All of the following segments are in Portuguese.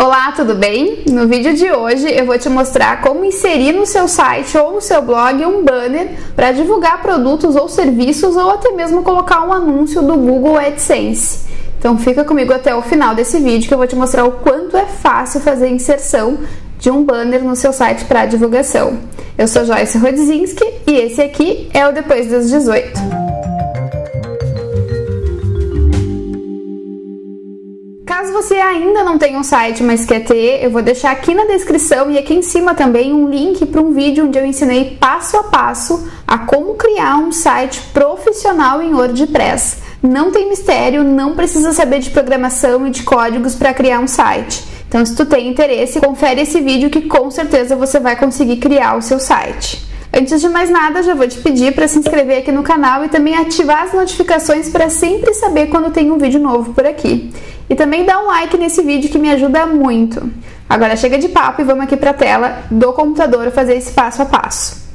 Olá, tudo bem? No vídeo de hoje eu vou te mostrar como inserir no seu site ou no seu blog um banner para divulgar produtos ou serviços ou até mesmo colocar um anúncio do Google AdSense. Então fica comigo até o final desse vídeo que eu vou te mostrar o quanto é fácil fazer a inserção de um banner no seu site para divulgação. Eu sou Joyce Rodzinski e esse aqui é o Depois das 18. Caso você ainda não tenha um site, mas quer ter, eu vou deixar aqui na descrição e aqui em cima também um link para um vídeo onde eu ensinei passo a passo a como criar um site profissional em WordPress. Não tem mistério, não precisa saber de programação e de códigos para criar um site. Então, se tu tem interesse, confere esse vídeo que com certeza você vai conseguir criar o seu site. Antes de mais nada, já vou te pedir para se inscrever aqui no canal e também ativar as notificações para sempre saber quando tem um vídeo novo por aqui. E também dá um like nesse vídeo que me ajuda muito. Agora chega de papo e vamos aqui para a tela do computador fazer esse passo a passo.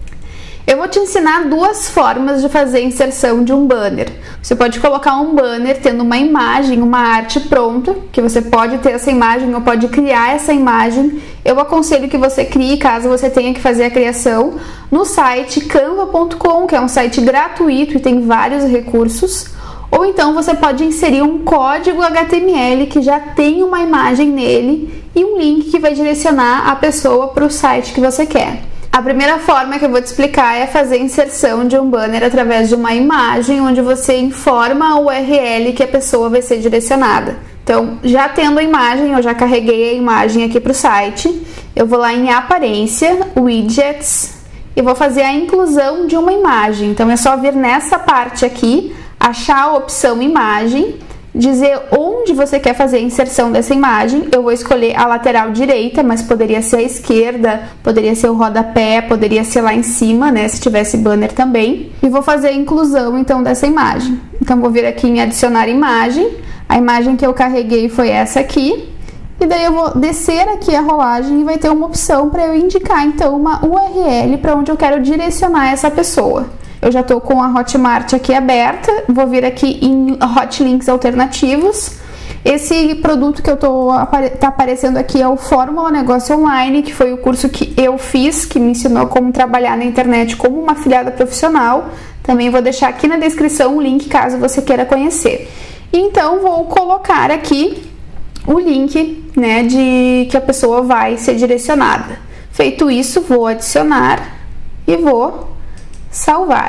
Eu vou te ensinar duas formas de fazer a inserção de um banner. Você pode colocar um banner tendo uma imagem, uma arte pronta, que você pode ter essa imagem ou pode criar essa imagem. Eu aconselho que você crie, caso você tenha que fazer a criação, no site canva.com, que é um site gratuito e tem vários recursos. Ou então você pode inserir um código HTML que já tem uma imagem nele e um link que vai direcionar a pessoa para o site que você quer. A primeira forma que eu vou te explicar é fazer a inserção de um banner através de uma imagem onde você informa a URL que a pessoa vai ser direcionada. Então, já tendo a imagem, eu já carreguei a imagem aqui para o site, eu vou lá em Aparência, Widgets, e vou fazer a inclusão de uma imagem. Então, é só vir nessa parte aqui, achar a opção Imagem, dizer onde você quer fazer a inserção dessa imagem. Eu vou escolher a lateral direita, mas poderia ser a esquerda, poderia ser o rodapé, poderia ser lá em cima, né, se tivesse banner também. E vou fazer a inclusão, então, dessa imagem. Então, vou vir aqui em Adicionar Imagem. A imagem que eu carreguei foi essa aqui. E daí eu vou descer aqui a rolagem e vai ter uma opção para eu indicar, então, uma URL para onde eu quero direcionar essa pessoa. Eu já estou com a Hotmart aqui aberta, vou vir aqui em Hot Links Alternativos. Esse produto que tá aparecendo aqui é o Fórmula Negócio Online, que foi o curso que eu fiz, que me ensinou como trabalhar na internet como uma afiliada profissional. Também vou deixar aqui na descrição o link caso você queira conhecer. Então, vou colocar aqui o link, né, de que a pessoa vai ser direcionada. Feito isso, vou adicionar e vou salvar.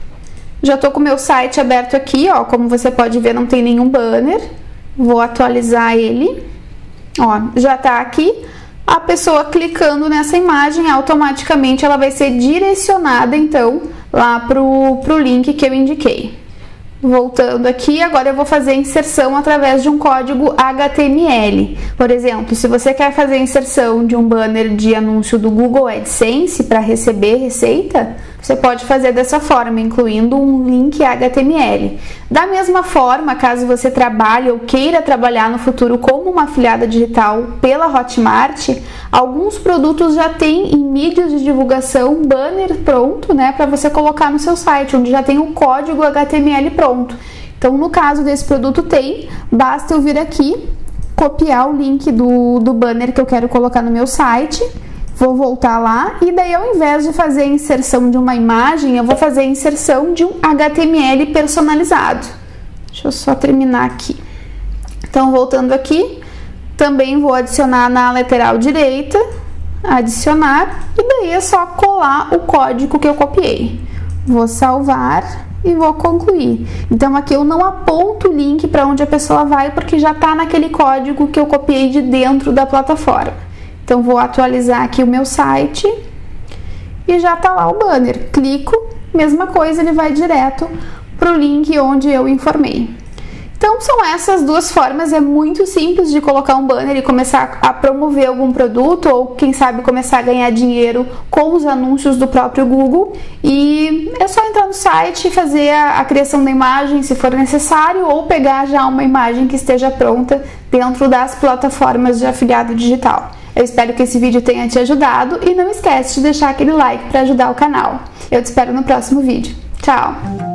Já estou com o meu site aberto aqui, ó, como você pode ver não tem nenhum banner. Vou atualizar ele, ó, já está aqui. A pessoa clicando nessa imagem, automaticamente ela vai ser direcionada então lá pro link que eu indiquei. Voltando aqui, agora eu vou fazer a inserção através de um código HTML. Por exemplo, se você quer fazer a inserção de um banner de anúncio do Google AdSense para receber receita, você pode fazer dessa forma, incluindo um link HTML. Da mesma forma, caso você trabalhe ou queira trabalhar no futuro como uma afiliada digital pela Hotmart, alguns produtos já têm em mídias de divulgação banner pronto, né, para você colocar no seu site, onde já tem o código HTML pronto. Então, no caso desse produto tem, basta eu vir aqui, copiar o link do banner que eu quero colocar no meu site. Vou voltar lá e daí ao invés de fazer a inserção de uma imagem, eu vou fazer a inserção de um HTML personalizado. Deixa eu só terminar aqui. Então, voltando aqui, também vou adicionar na lateral direita, adicionar, e daí é só colar o código que eu copiei. Vou salvar e vou concluir. Então, aqui eu não aponto o link para onde a pessoa vai, porque já está naquele código que eu copiei de dentro da plataforma. Então, vou atualizar aqui o meu site e já tá lá o banner. Clico, mesma coisa, ele vai direto para o link onde eu informei. Então, são essas duas formas. É muito simples de colocar um banner e começar a promover algum produto ou, quem sabe, começar a ganhar dinheiro com os anúncios do próprio Google. E é só entrar no site e fazer a criação da imagem, se for necessário, ou pegar já uma imagem que esteja pronta dentro das plataformas de afiliado digital. Eu espero que esse vídeo tenha te ajudado e não esquece de deixar aquele like para ajudar o canal. Eu te espero no próximo vídeo. Tchau!